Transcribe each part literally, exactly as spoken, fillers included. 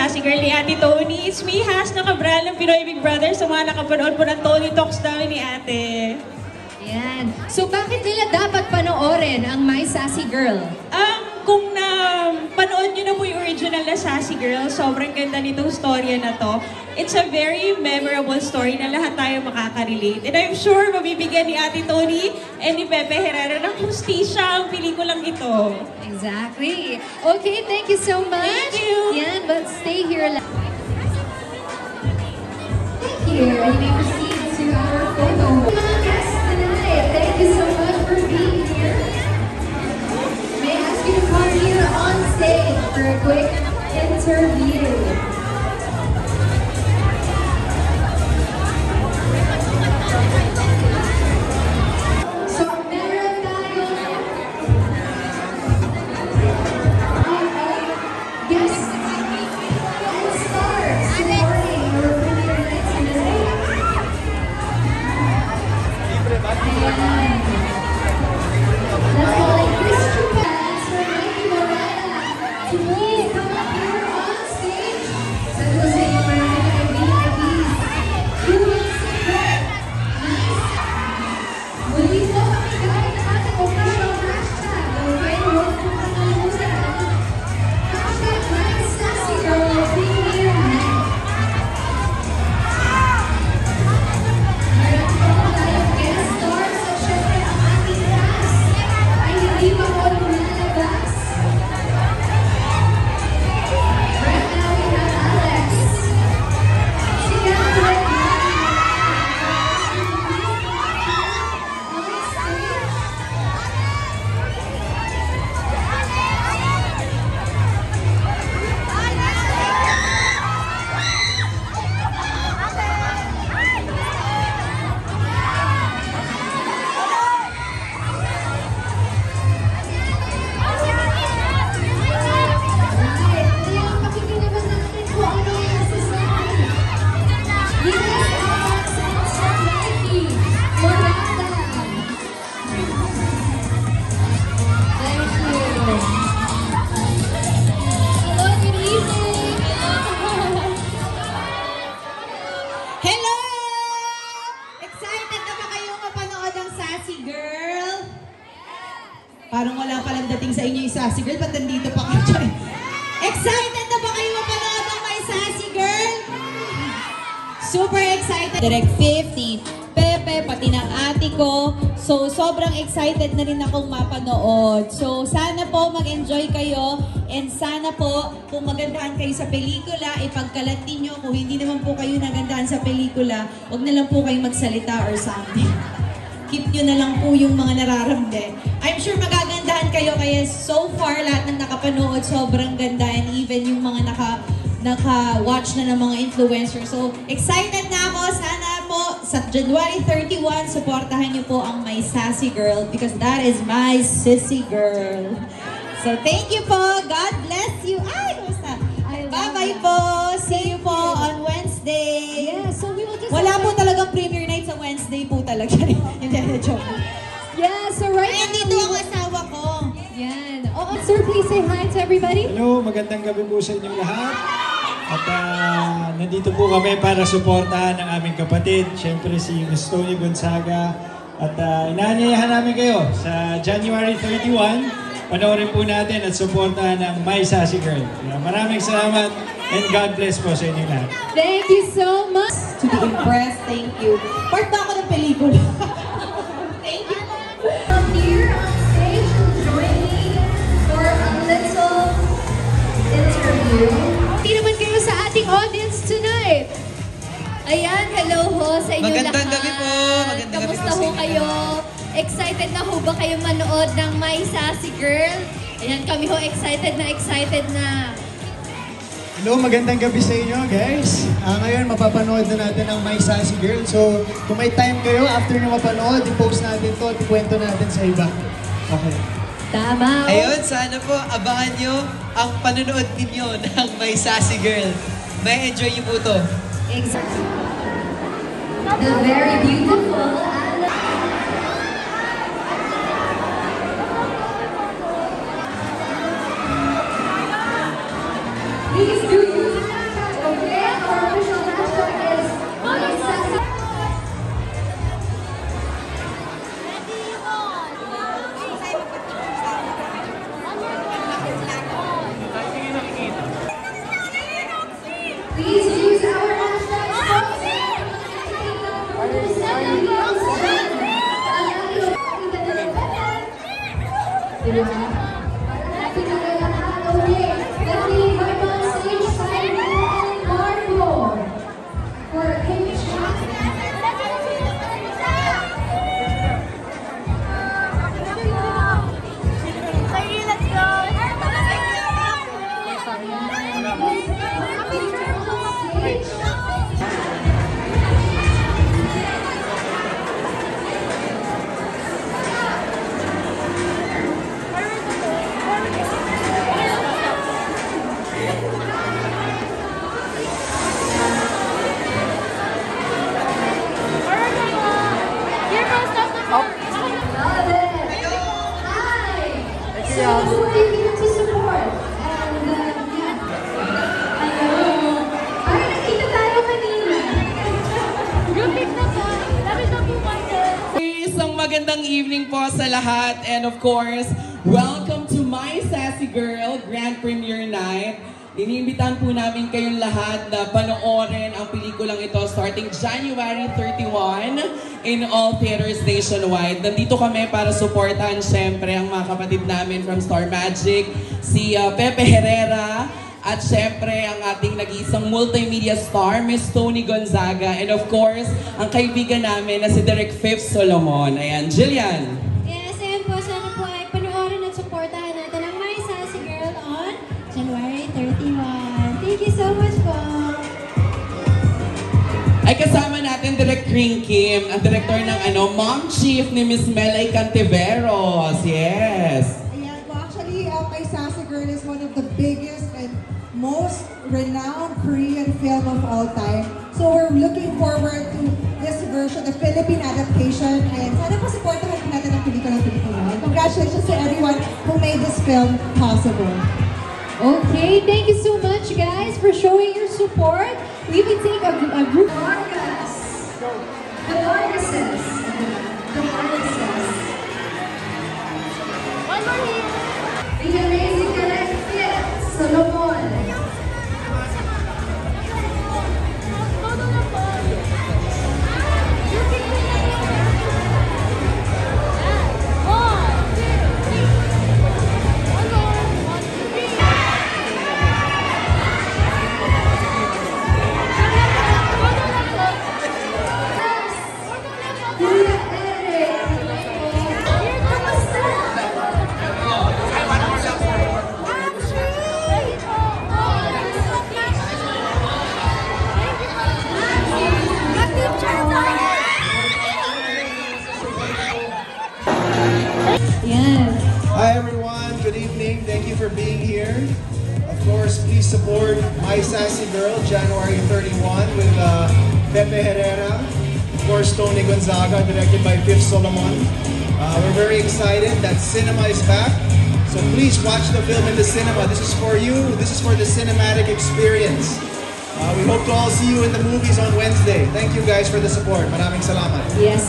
Sassy Girl ni Ate Tony. It's me, Has, nakabral ng Pinoy Big Brother sa mga nakapanood po ng Tony Talks namin ni Ate. Yan. So bakit nila dapat panoorin ang My Sassy Girl? Um, kung na panood nyo na po yung original na Sassy Girl, sobrang ganda nitong storya na to. It's a very memorable story na lahat tayo makaka-relate. And I'm sure mabibigyan ni Ate Tony and ni Pepe Herrera ng hustisya ang pelikulang ito. Exactly. Okay, thank you so much. Thank you. Yan, but stay here. Thank you. You may proceed to our photo. Mga guests tonight, thank you so much for being here. May I ask you to come here on stage for a quick interview. Parang wala palang dating sa inyo yung Sassy Girl, ba't nandito pa kayo? Excited na ba kayo mapanood ng My Sassy Girl? Super excited! Direct fifty, Pepe, pati ng ate ko. So, sobrang excited na rin akong mapanood. So, sana po mag-enjoy kayo and sana po kung magandahan kayo sa pelikula, ipagkalat ninyo. Kung hindi naman po kayo nagandahan sa pelikula, huwag na lang po kayong magsalita or something. Keep nyo na lang po yung mga nararamdaman. I'm sure magagandahan kayo kaya so far lahat ng nakapanood sobrang ganda and even yung mga naka naka-watch na ng mga influencers. So excited na ako. Sana po sa January thirty-one supportahan nyo po ang My Sassy Girl because that is my sissy girl. So thank you po. God bless you. Ay, kumusta? Bye-bye po. See you po on Wednesday. Yeah, so we will just Wala po talagang premiere night sa Wednesday po talaga. Hindi, joke. Yeah, so right Ay, now, dito ang asawa ko. yan. Oh, sir, please say hi to everybody. Hello, magandang gabi po sa inyong lahat. At uh, nandito po kami para suportahan ang aming kapatid. Siyempre si Miss Tony Gonzaga. At uh, inaanyayahan namin kayo sa January thirty-one. Panoorin po natin at suportahan ang My Sassy Girl. Kaya maraming salamat and God bless po sa inyong lahat. Thank you so much. To be impressed, thank you. Part ba ako ng pelikula? Thank you. Come here on stage and join me for a little interview. Hindi naman kayo sa ating audience tonight. Ayan, hello ho sa inyo lahat. Magandang gabi po. Magandang gabi Kamusta po sa ho inyo. kayo? Excited na ho ba kayo manood ng My Sassy Girl? Ayan, kami ho excited na excited na. Hello, magandang gabi sa inyo, guys. Uh, ngayon, mapapanood na natin ang My Sassy Girl. So, kung may time kayo, after nyo mapanood, i-post natin to at ikwento natin sa iba. Okay. Tama. Ayun, sana po abangan nyo ang panonood ninyo ng My Sassy Girl. May enjoy nyo po to. Exactly. The very beautiful Please do use Isang magandang evening po sa lahat, and of course, welcome to My Sassy Girl Grand Premiere Night. Iniimbitahan po namin kayong lahat na panoorin ang pelikulang ito starting January thirty-first in all theaters nationwide. Nandito kami para supportahan syempre ang mga kapatid namin from Star Magic, si uh, Pepe Herrera, at syempre ang ating nag-iisang multimedia star, Miss Tony Gonzaga, and of course, ang kaibigan namin na si Direk Fifth Solomon. Ayan, Jillian. Yes, ayan po. Sana po ay panoorin at supportahan natin ang My Sassy Girl on January thirty-first. Thank you so much po. Ay kasama natin Direk Kring Kim, ang director ng ano, Mom Chief ni Miss Melay Cantiveros. Yes. Ayan po. Actually, uh, My Sassy Girl is one of the biggest and most renowned Korean film of all time. So we're looking forward to this version, the Philippine adaptation. And sana po supportahan natin ang pelikula ng Pilipino. And congratulations to everyone who made this film possible. Okay, thank you so much, guys, for showing your support. We will take a, a group. Vargas. The Vargases. The Vargases. One more here. The amazing Direk Fifth Solomon. Hi everyone, good evening. Thank you for being here. Of course, please support My Sassy Girl, January thirty-first with uh, Pepe Herrera. Of course, Tony Gonzaga, directed by Fifth Solomon. Uh, we're very excited that cinema is back. So please watch the film in the cinema. This is for you. This is for the cinematic experience. Uh, we hope to all see you in the movies on Wednesday. Thank you guys for the support. Maraming salamat. Yes.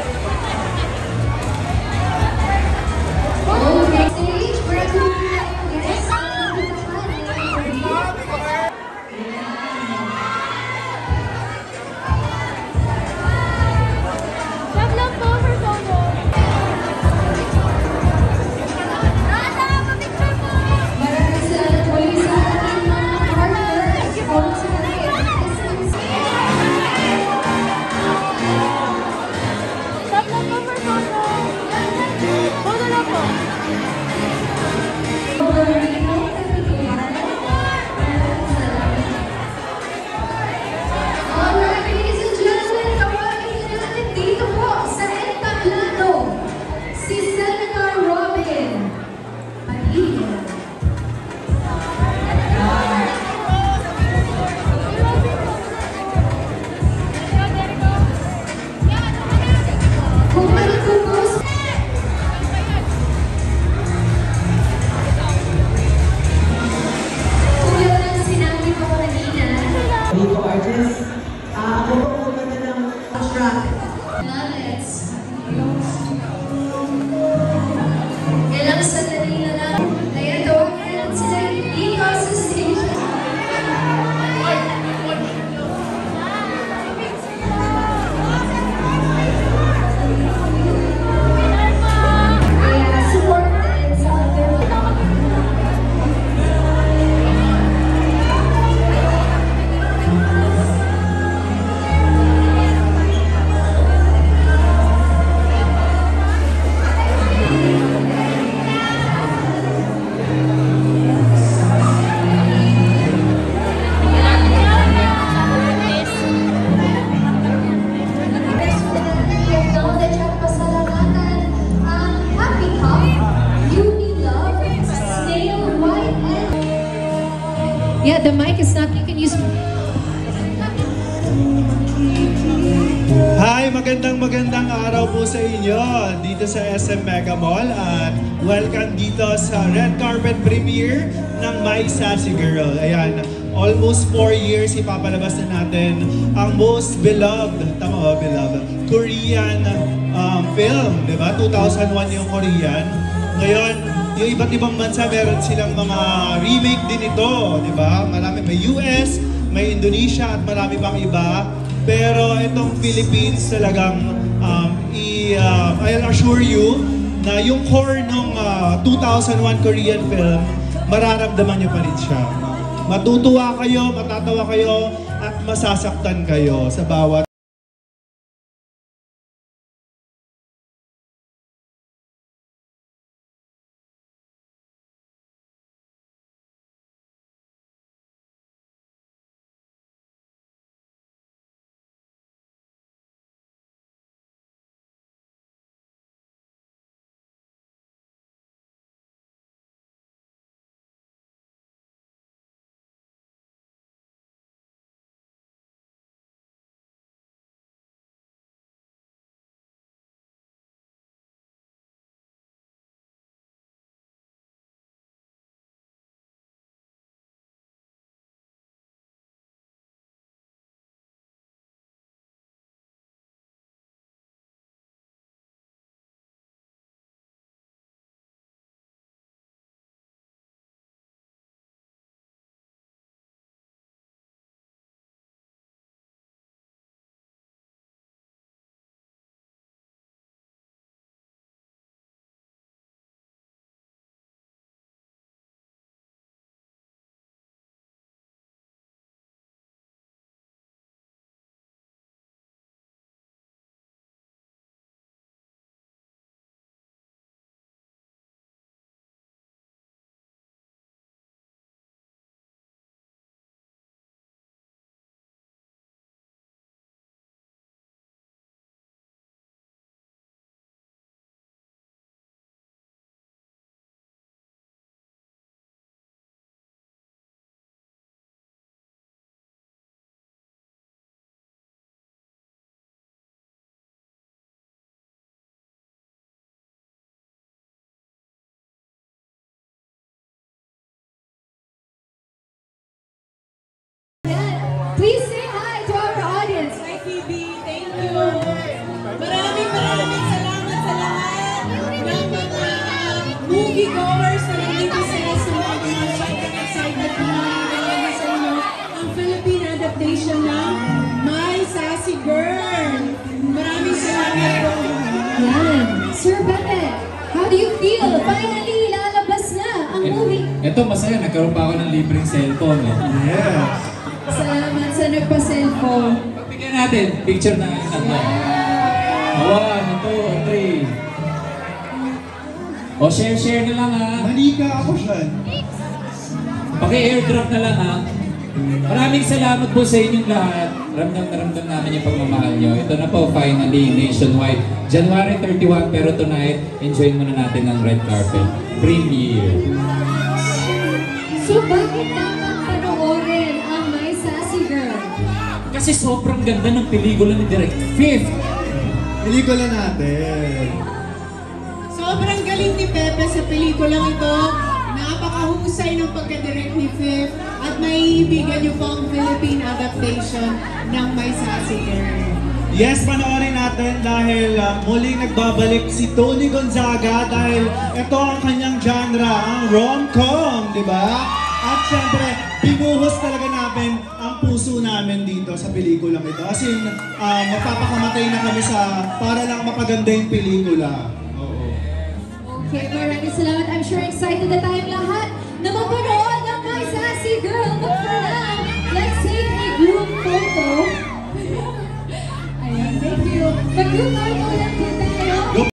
Okay, stage, we're going to yes. Maraming salamat po sa ating mga partners for tonight. Alright, ladies and gentlemen, tawagin natin dito po sa entablado si Senator Robin Padilla. Kung ano po po kung yan ang sinabi ko kanina. Dito artist, ah, ako po kumanta ng track. Let's Kailang sandali na lang. Kaya tawagin natin sila dito sa stage. Yeah, the mic is not, you can use... Hi, magandang magandang araw po sa inyo dito sa S M Mega Mall at welcome dito sa red carpet premiere ng My Sassy Girl. Ayan, almost four years ipapalabas na natin ang most beloved, tama ba, beloved, Korean um, film, di ba? two thousand one yung Korean. Ngayon, yung iba't ibang bansa meron silang mga remake din ito, di ba? Marami, may U S, may Indonesia at marami pang iba. Pero itong Philippines talagang um, i, uh, I'll assure you na yung core ng uh, two thousand one Korean film, mararamdaman nyo pa rin siya. Matutuwa kayo, matatawa kayo, at masasaktan kayo sa bawat Please say hi to our audience. Hi, P B. Thank you. Maraming maraming salamat sa lahat ng mga moviegoers na nandito sa S M M. Sobrang excited po namin sa inyo ang Philippine adaptation ng My Sassy Girl. Maraming salamat po. Yan. Sir Pepe, how do you feel? Finally, lalabas na ang movie. Ito, masaya. Nagkaroon pa ako ng libreng cellphone. Eh. yes. Salamat sa nagpa-cellphone. Pagbigyan natin, picture na yung tatlo. One, two, three. O, share-share na lang ha. Manika ako siya. Paki-airdrop na lang ha. Maraming salamat po sa inyong lahat. Ramdam na ramdam namin yung pagmamahal nyo. Ito na po, finally, nationwide. January thirty-one, pero tonight, enjoy muna natin ang red carpet. Premiere. So, bakit dapat panoorin ang My Sassy Girl? Kasi sobrang ganda ng pelikula ni Direk Fifth. Pelikula natin. Sobrang galing ni Pepe sa pelikulang ito. Napakahusay ng pagkadirect ni Fifth at maiibigan niyo po ang Philippine adaptation ng My Sassy Girl. Yes, panoorin natin dahil uh, muling nagbabalik si Tony Gonzaga dahil ito ang kanyang genre, ang rom-com, di ba? At syempre, binuhos talaga namin ang puso namin dito sa pelikulang ito. As in, uh, mapapakamatay na kami sa para lang mapaganda yung pelikula. Okay, maraming salamat. I'm sure excited na tayong lahat na mapanood ng My Sassy Girl. But for now, let's take a group photo. Ayan, thank you. Mag-group photo lang po tayo.